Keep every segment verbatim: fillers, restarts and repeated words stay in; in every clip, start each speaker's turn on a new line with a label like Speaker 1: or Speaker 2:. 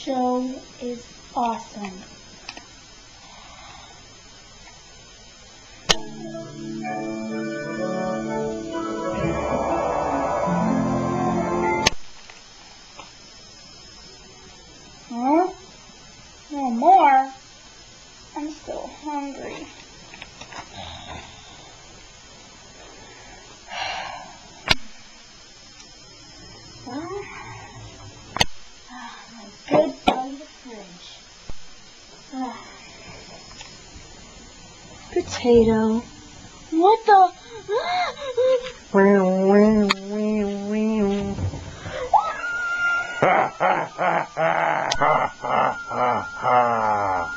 Speaker 1: show is awesome. Huh? No more? I'm still hungry. Well, good from the fridge. Potato. What the?
Speaker 2: Ha ha ha ha ha ha ha ha.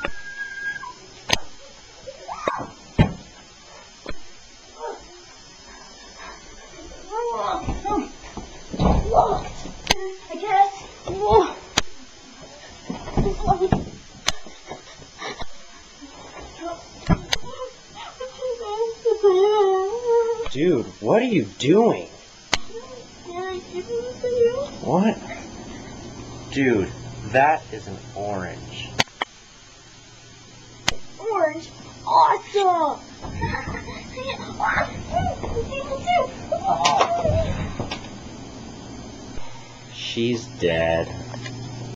Speaker 1: Locked, I guess.
Speaker 2: Dude, what are you doing? What? Dude, that is an orange.
Speaker 1: Orange? Awesome!
Speaker 2: She's dead.